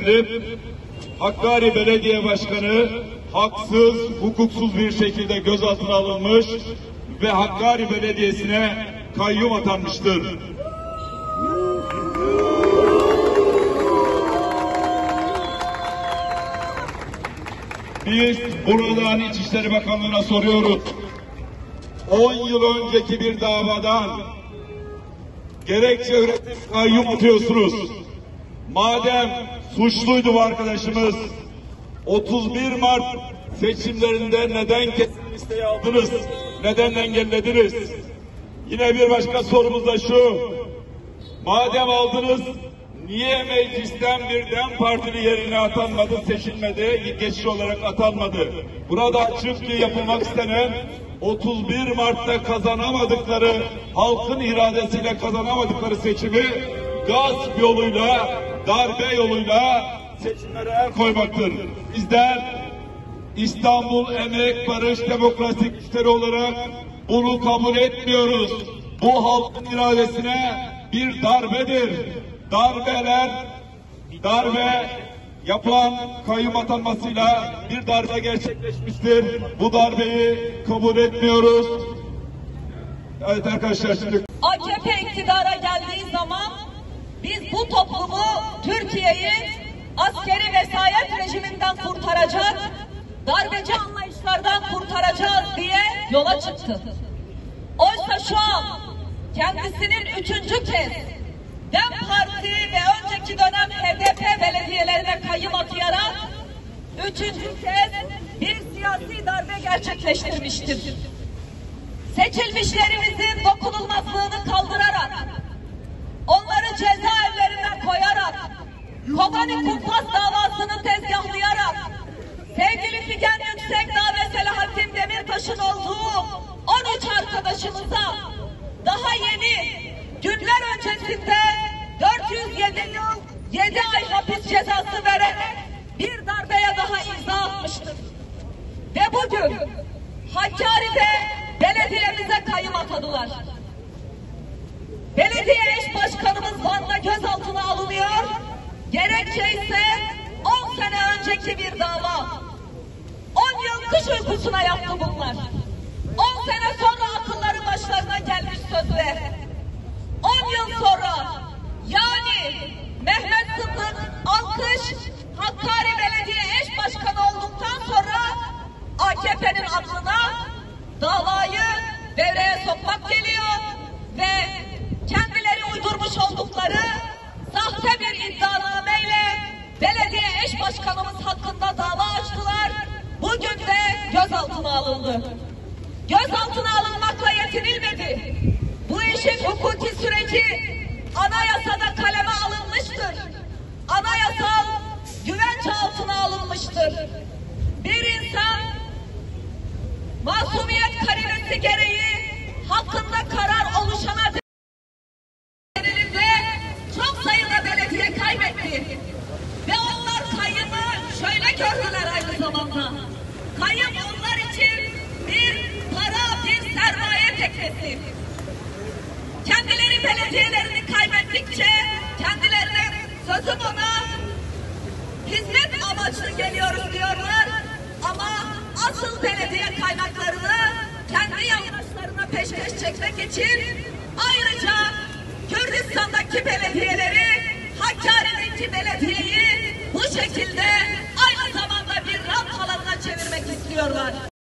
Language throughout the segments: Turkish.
gönderilip Hakkari Belediye Başkanı haksız, hukuksuz bir şekilde gözaltına alınmış ve Hakkari Belediyesi'ne kayyum atanmıştır. Biz buradan İçişleri Bakanlığı'na soruyoruz. 10 yıl önceki bir davadan gerekçe üretip kayyum atıyorsunuz. Madem suçluydu bu arkadaşımız, 31 Mart seçimlerinde neden kesin listeye aldınız? Neden engellediniz? Yine bir başka sorumuz da şu. Madem aldınız, niye meclisten bir DEM Partili yerine atanmadı, seçilmedi, geçici olarak atanmadı? Burada açık ki yapılmak istenen 31 Mart'ta kazanamadıkları, halkın iradesiyle kazanamadıkları seçimi gasp yoluyla, darbe yoluyla seçimlere el koymaktır. Bizler İstanbul Emek Barış Demokrasi Güçleri olarak bunu kabul etmiyoruz. Bu halkın iradesine bir darbedir. Darbe yapılan kayyum atanmasıyla bir darbe gerçekleşmiştir. Bu darbeyi kabul etmiyoruz. Evet arkadaşlar, şimdi AKP iktidara geldiği zaman biz bu toplumu, Türkiye'yi askeri vesayet rejiminden kurtaracak, darbeci anlayışlardan kurtaracağız diye yola çıktı. Oysa şu an kendisinin 3. kez DEM Parti ve önceki dönem HDP belediyelerine kayyum atayarak 3. kez bir siyasi darbe gerçekleştirmiştir. Seçilmişlerimizin dokunulmazlığını kaldırarak, onları cezaevlerine koyarak, Kobani Kumpas davasını tezgahlayarak, sevgili Figen Yüksekdağ ve Selahattin Demirtaş'ın olduğu 13 arkadaşımıza daha yeni günler öncesinde 407 yıl 7 ay hapis cezası vererek bir darbeye daha imza atmıştır. Ve bugün Hakkari'de belediyemize kayyum atadılar. Belediye eş başkanımız Van'da gözaltına alınıyor. Gerekçe ise 10 sene önceki bir dava. 10 yıl kış uykusuna yattı bunlar. 10 sene sonra akılları başlarına gelmiş sözde. 10 yıl sonra, yani Mehmet Sıddık Alkış Hakkari Belediye eş başkanı olduktan sonra AKP'nin aklına davayı devreye sokmak geliyor ve kendileri uydurmuş oldukları sahte bir iddianameyle belediye eş başkanımız hakkında dava açtılar. Bugün de gözaltına alındı. Gözaltına alınmakla yetinilmedi. Bu işin hukuki süreci anayasada kaleme alınmıştır. Anayasal güvence altına alınmıştır. Bir insan masumiyet karinesi gereği hakkında karar oluşana çok sayıda belediye kaybetti. Ve onlar kayyımı şöyle gördüler aynı zamanda. Kayyım onlar için bir para, bir sermaye teknesi. Kendileri belediyelerini kaybettikçe kendilerine sözüm ona hizmet amaçlı geliyoruz diyorlar. Ama asıl belediye kaynaklarını kendi yandaşlarına peşkeş çekmek için ayrıca Kürdistan'daki belediyeleri, Hakkari'deki belediyeyi bu şekilde aynı zamanda bir rant alanına çevirmek istiyorlar.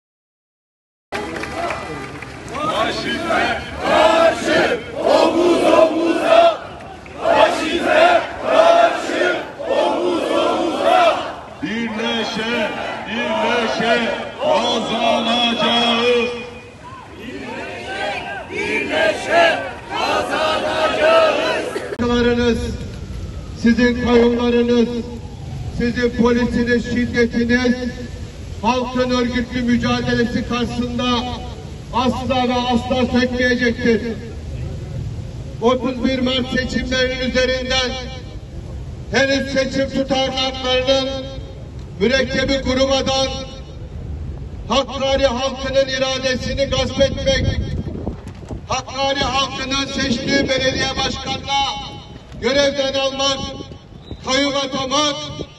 faşizme karşı omuz omuza, faşizme karşı omuz omuza, birleşe kazanacağız. Birleşe kazanacağız. Sizin kayyumlarınız, sizin polisiniz, şiddetiniz, halkın örgütlü mücadelesi karşısında asla ve asla sökmeyecektir. 31 Mart seçimlerinin üzerinden henüz seçim tutanaklarının mürekkebi kurumadan Hakkari halkının iradesini gasp etmek, Hakkari halkının seçtiği belediye başkanına görevden almak, kayyum atamak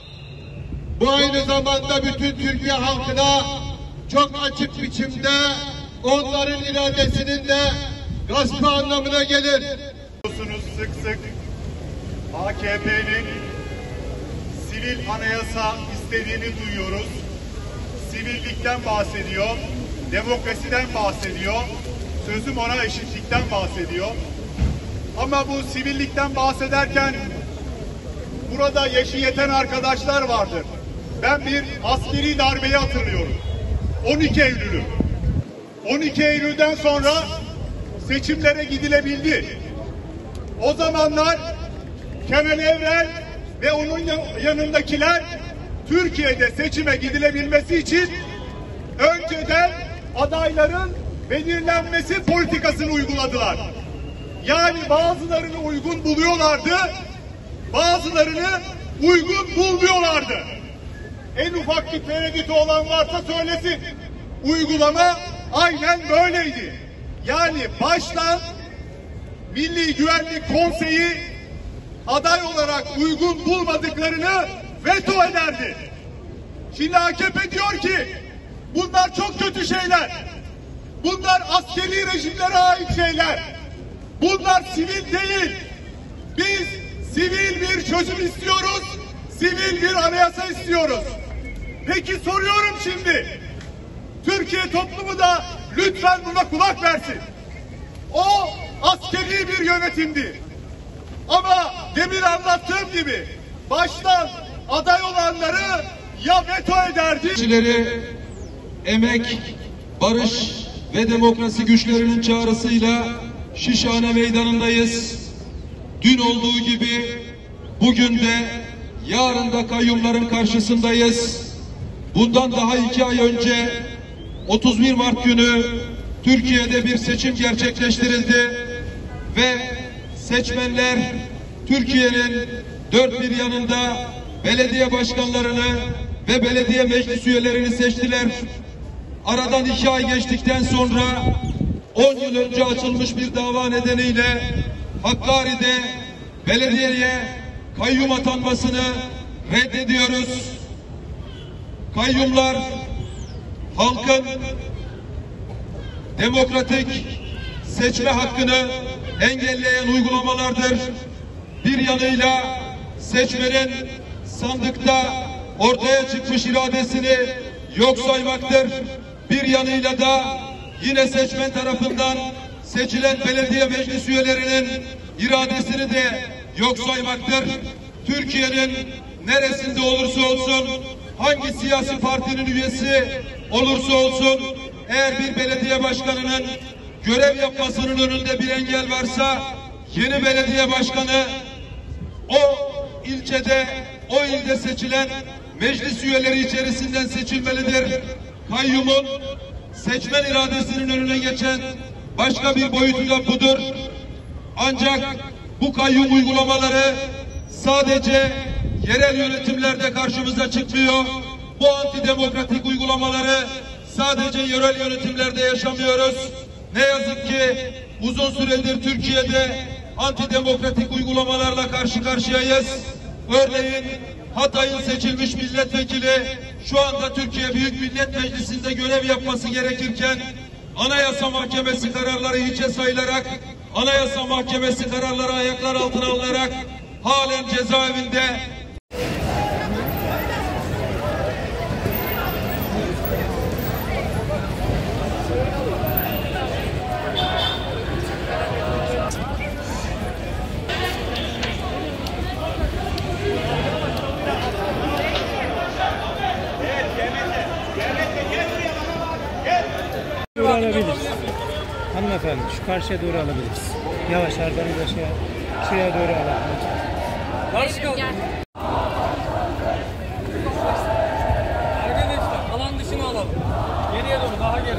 Bu aynı zamanda bütün Türkiye halkına çok açık biçimde onların iradesinin de gaspı anlamına gelir. Sık sık AKP'nin sivil anayasa istediğini duyuyoruz. Sivillikten bahsediyor, demokrasiden bahsediyor, sözüm ona eşitlikten bahsediyor. Ama bu sivillikten bahsederken burada yaşı yeten arkadaşlar vardır. Ben bir askeri darbeyi hatırlıyorum. 12 Eylül'ü. 12 Eylül'den sonra seçimlere gidilebildi. O zamanlar Kemal Evren ve onun yanındakiler Türkiye'de seçime gidilebilmesi için önceden adayların belirlenmesi politikasını uyguladılar. Yani bazılarını uygun buluyorlardı, bazılarını uygun bulmuyorlardı. En ufak bir tereddütü olan varsa söylesin. Uygulama aynen böyleydi. Yani baştan Milli Güvenlik Konseyi aday olarak uygun bulmadıklarını veto ederdi. Şimdi AKP diyor ki bunlar çok kötü şeyler. Bunlar askeri rejimlere ait şeyler. Bunlar sivil değil. Biz sivil bir çözüm istiyoruz. Sivil bir anayasa istiyoruz. Peki soruyorum şimdi. Türkiye toplumu da lütfen buna kulak versin. O askeri bir yönetimdi. Ama demin anlattığım gibi baştan aday olanları ya veto ederdi. Emek, barış ve demokrasi güçlerinin çağrısıyla Şişhane Meydanı'ndayız. Dün olduğu gibi bugün de yarın da kayyumların karşısındayız. Bundan daha 2 ay önce 31 Mart günü Türkiye'de bir seçim gerçekleştirildi ve seçmenler Türkiye'nin dört bir yanında belediye başkanlarını ve belediye meclis üyelerini seçtiler. Aradan 2 ay geçtikten sonra 10 yıl önce açılmış bir dava nedeniyle Hakkari'de belediyeye kayyum atanmasını reddediyoruz. Kayyumlar halkın demokratik seçme hakkını engelleyen uygulamalardır. Bir yanıyla seçmenin sandıkta ortaya çıkmış iradesini yok saymaktır. Bir yanıyla da yine seçmen tarafından seçilen belediye meclis üyelerinin iradesini de yok saymaktır. Türkiye'nin neresinde olursa olsun, hangi siyasi partinin üyesi olursa olsun, eğer bir belediye başkanının görev yapmasının önünde bir engel varsa, yeni belediye başkanı o ilçede, o ilde seçilen meclis üyeleri içerisinden seçilmelidir. Kayyumun seçmen iradesinin önüne geçen başka bir boyutu da budur. Ancak bu kayyum uygulamaları sadece yerel yönetimlerde karşımıza çıkmıyor. Bu antidemokratik uygulamaları sadece yerel yönetimlerde yaşamıyoruz. Ne yazık ki uzun süredir Türkiye'de antidemokratik uygulamalarla karşı karşıyayız. Örneğin Hatay'ın seçilmiş milletvekili şu anda Türkiye Büyük Millet Meclisi'nde görev yapması gerekirken Anayasa Mahkemesi kararları hiçe sayılarak, Anayasa Mahkemesi kararları ayaklar altına alınarak halen cezaevinde. Doğru alabiliriz. Hanımefendi şu karşıya doğru alabiliriz. Yavaş arkanıza şuraya doğru alabiliriz. Arkadaşlar alan dışına alalım. Geriye doğru daha geri.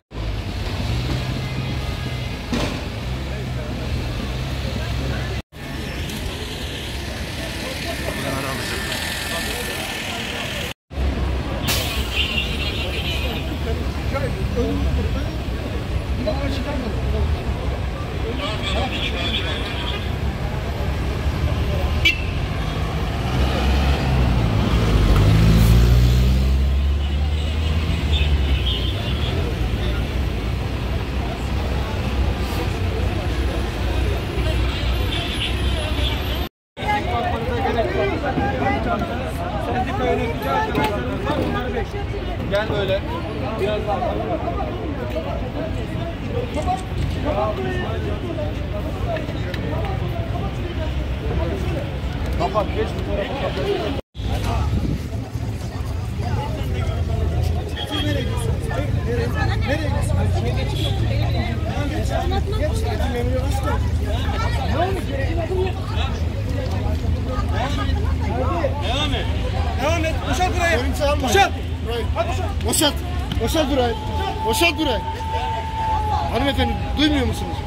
Gel böyle. Biraz daha. Kapat, geç bu tarafa kapat. Devam et. Boşalt burayı. Boşalt. Boşalt. Boşalt burayı. Boşalt burayı. Hanımefendi duymuyor musunuz?